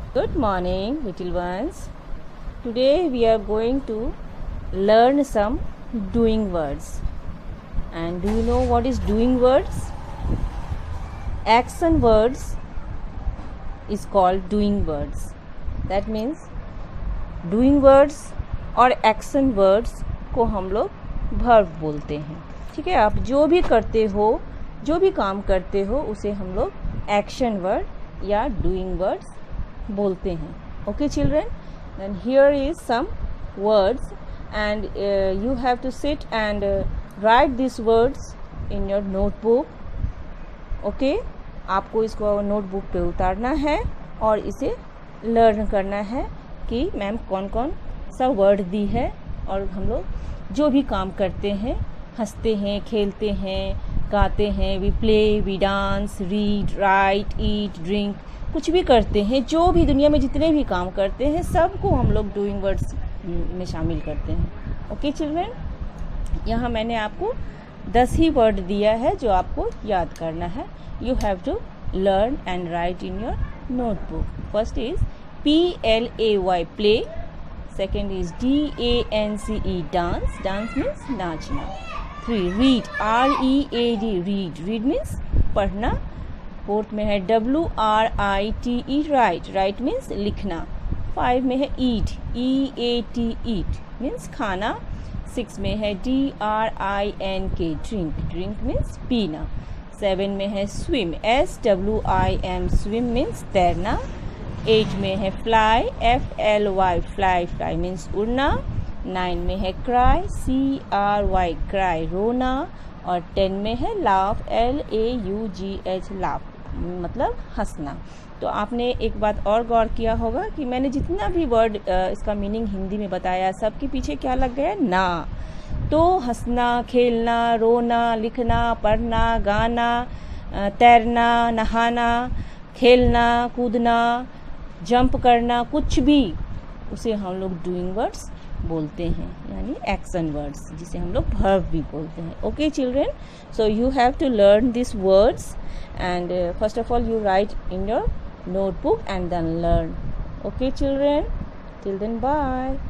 Good morning, little ones. Today we are going to learn some doing words. And do you know what is doing words? Action words is called doing words. That means doing words और action words को हम लोग verb बोलते हैं. ठीक है, आप जो भी करते हो, जो भी काम करते हो, उसे हम लोग action word या doing words बोलते हैं. Okay children, then here is some words and you have to sit and write these words in your notebook. Okay, आपको इसको नोटबुक पे उतारना है और इसे लर्न करना है कि मैम कौन कौन सा वर्ड दी है. और हम लोग जो भी काम करते हैं, हंसते हैं, खेलते हैं, गाते हैं, we play, we dance, read, write, eat, drink, कुछ भी करते हैं, जो भी दुनिया में जितने भी काम करते हैं सबको हम लोग डूइंग वर्ड्स में शामिल करते हैं. ओके चिल्ड्रन, यहाँ मैंने आपको 10 ही वर्ड दिया है जो आपको याद करना है. You have to learn and write in your notebook. First is PLAY play. Second is DANCE dance. Dance means नाचना. 3 read READ read. Read means पढ़ना. फोर्थ में है WRITE राइट. राइट मीन्स लिखना. 5 में है ईट EAT ईट मीन्स खाना. 6 में है DRINK ड्रिंक. ड्रिंक मीन्स पीना. 7 में है स्विम SWIM स्विम मीन्स तैरना. 8 में है fly FLY fly. Fly means उड़ना. 9 में है क्राई CRY क्राई रोना. और 10 में है लाफ LAUGH लाफ मतलब हंसना. तो आपने एक बात और गौर किया होगा कि मैंने जितना भी वर्ड इसका मीनिंग हिंदी में बताया, सबके पीछे क्या लग गया? ना. तो हंसना, खेलना, रोना, लिखना, पढ़ना, गाना, तैरना, नहाना, खेलना, कूदना, जंप करना, कुछ भी, उसे हम लोग डूइंग वर्ड्स बोलते हैं, यानी एक्शन वर्ड्स, जिसे हम लोग वर्ब भी बोलते हैं. Okay children, so you have to learn this words and first of all you write in your notebook and then learn. Okay children, till then bye.